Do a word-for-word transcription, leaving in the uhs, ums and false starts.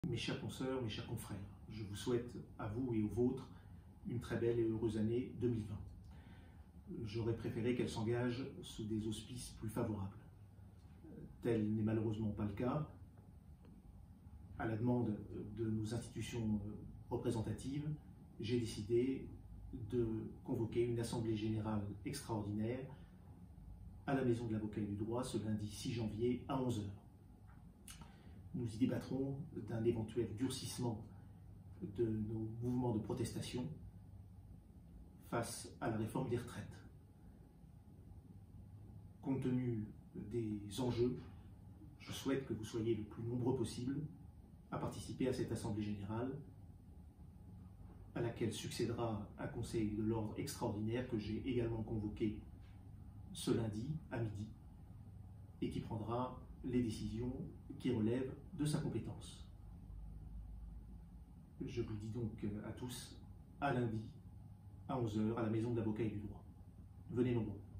Mes chers consoeurs, mes chers confrères, je vous souhaite à vous et aux vôtres une très belle et heureuse année deux mille vingt. J'aurais préféré qu'elle s'engage sous des auspices plus favorables. Tel n'est malheureusement pas le cas. À la demande de nos institutions représentatives, j'ai décidé de convoquer une assemblée générale extraordinaire à la Maison de l'Avocat et du Droit ce lundi six janvier à onze heures. Nous y débattrons d'un éventuel durcissement de nos mouvements de protestation face à la réforme des retraites. Compte tenu des enjeux, je souhaite que vous soyez le plus nombreux possible à participer à cette Assemblée générale, à laquelle succédera un Conseil de l'ordre extraordinaire que j'ai également convoqué ce lundi à midi et qui prendra les décisions qui relèvent de sa compétence. Je vous dis donc à tous à lundi à onze heures à la Maison de l'Avocat et du Droit. Venez nombreux.